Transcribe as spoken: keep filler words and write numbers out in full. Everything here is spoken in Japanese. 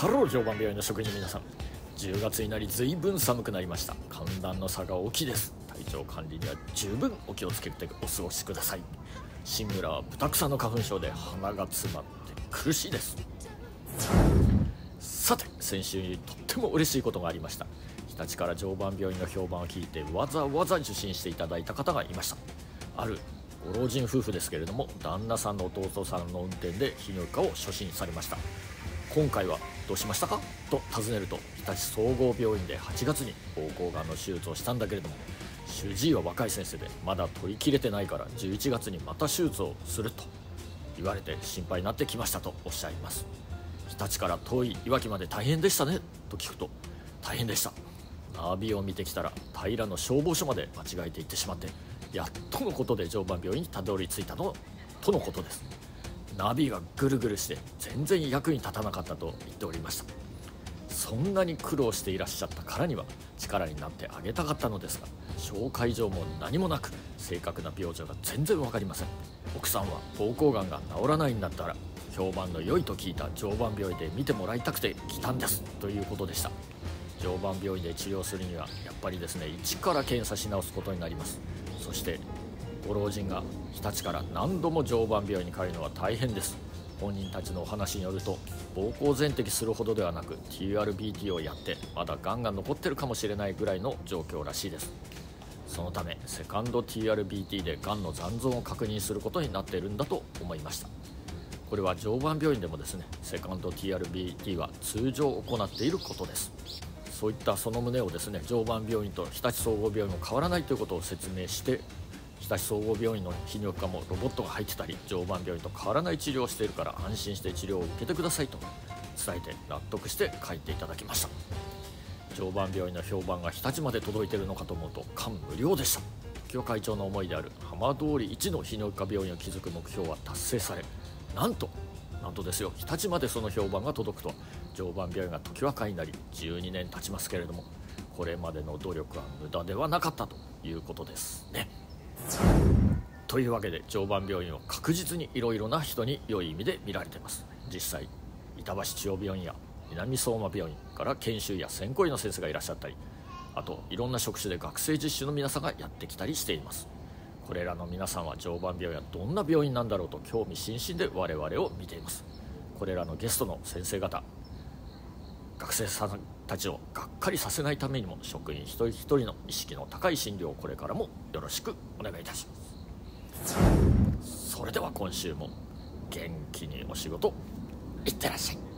ハロー常磐病院の職員の皆さん、じゅうがつになり随分寒くなりました。寒暖の差が大きいです。体調管理には十分お気をつけてお過ごしください。新村はブタクサの花粉症で鼻が詰まって苦しいです。さて、先週とっても嬉しいことがありました。日立から常磐病院の評判を聞いてわざわざ受診していただいた方がいました。あるご老人夫婦ですけれども、旦那さんの弟さんの運転で泌尿器科を初診されました。今回はどうしましたかと尋ねると、日立総合病院ではちがつに膀胱がんの手術をしたんだけれども、主治医は若い先生でまだ取り切れてないからじゅういちがつにまた手術をすると言われて心配になってきましたとおっしゃいます。日立から遠いいわきまで大変でしたねと聞くと、大変でした。ナビを見てきたら平の消防署まで間違えて行ってしまって、やっとのことで常磐病院にたどり着いたのとのことです。ナビがぐるぐるして全然役に立たなかったと言っておりました。そんなに苦労していらっしゃったからには力になってあげたかったのですが、紹介状も何もなく正確な病状が全然わかりません。奥さんは膀胱がんが治らないんだったら評判の良いと聞いた常磐病院で見てもらいたくて来たんですということでした。常磐病院で治療するにはやっぱりですね、一から検査し直すことになります。そしてご老人が日立から何度も常磐病院に通うのは大変です。本人たちのお話によると、膀胱全摘するほどではなく ティーアールビーティー をやってまだがんが残ってるかもしれないぐらいの状況らしいです。そのためセカンド ティーアールビーティー でがんの残存を確認することになっているんだと思いました。これは常磐病院でもですね、セカンド ティーアールビーティー は通常行っていることです。そういったその旨をですね、常磐病院と日立総合病院も変わらないということを説明して、日立総合病院の泌尿器科もロボットが入ってたり常磐病院と変わらない治療をしているから安心して治療を受けてくださいと伝えて納得して帰っていただきました。常磐病院の評判が日立まで届いているのかと思うと感無量でした。今日会長の思いである浜通り一の泌尿器科病院を築く目標は達成され、なんとなんとですよ、日立までその評判が届くとは、常磐病院が時は会になりじゅうにねん経ちますけれども、これまでの努力は無駄ではなかったということですね。というわけで常磐病院は確実にいろいろな人に良い意味で見られています。実際板橋中央病院や南相馬病院から研修や専攻医の先生がいらっしゃったり、あといろんな職種で学生実習の皆さんがやってきたりしています。これらの皆さんは常磐病院はどんな病院なんだろうと興味津々で我々を見ています。これらのゲストの先生方、学生さんたちをがっかりさせないためにも職員一人一人の意識の高い診療をこれからもよろしくお願いいたします。それでは今週も元気にお仕事いってらっしゃい。